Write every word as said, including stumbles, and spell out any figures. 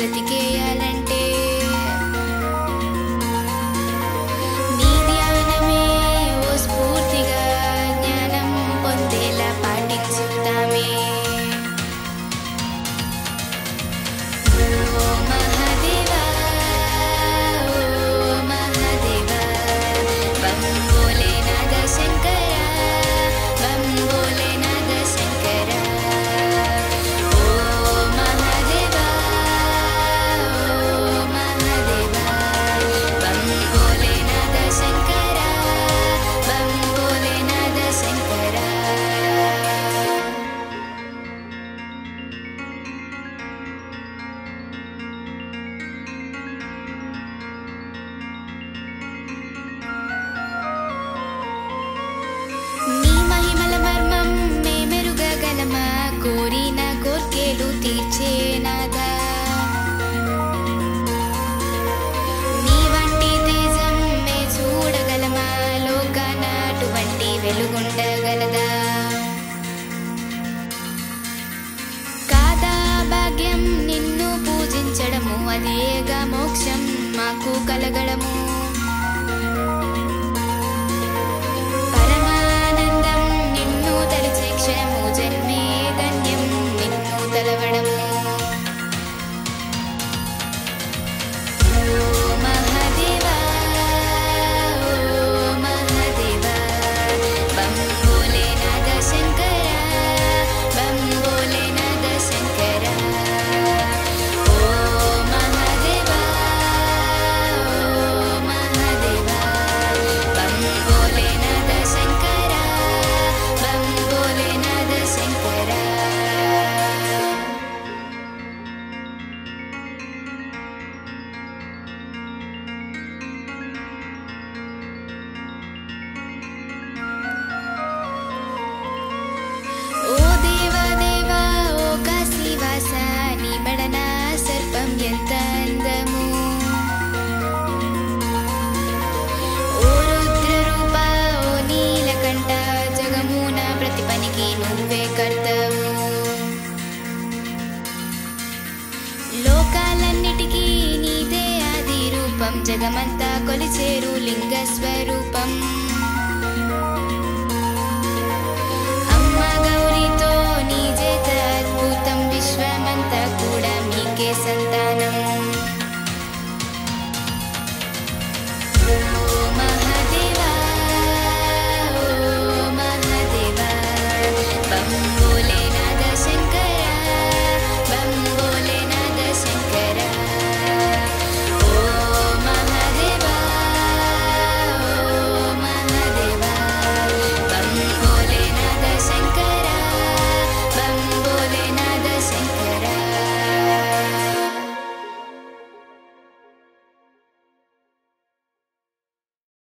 బ్రతికేయాలంటే నీ ధ్యానమే ఓ స్ఫూర్తిగా జ్ఞానం పొందేలా పాటించుతామే. ఓ మహాదేవా ఓ మహాదేవా బం భోలేనాథ శంకర బం భోలేనాథ శంకర. ఓ మహాదేవా ఓ మహాదేవా బం భోలేనాథ శంకర బం భోలేనాథ శంకర. నీ మహిమల మర్మం మేమెరుగగలమా కోరిన కోర్కెలు తీర్చేనాదా. నీ వంటి తేజం మే చూడగలమా లోకాన అటువంటి వెలుగుండగలదా. కాదా భాగ్యం నిన్ను పూజించడము అదేగా మోక్షం మాకు కలగడము. పరమానందం నిన్ను తలిచే క్షణము జన్మే ధన్యం నిన్ను తలవడము. ఓ మహాదేవా ఓ మహాదేవా బం భోలేనాథ శంకర బం భోలేనాథ శంకర. ఓ మహాదేవా ఓ మహాదేవా బం భోలేనాథ శంకర బం భోలేనాథ శంకర. ఓ దేవా దేవా ఓ కాశీవాస నీ బడన సర్పం ఎంత అందము. ఓ రుద్ర రూప ఓ నీలకంఠ జగమున ప్రతి పనికి నువ్వే కర్తవు. లోకాలన్నిటికీ నీదే ఆది రూపం జగమంతా కొలిచేరు లింగ స్వరూపం.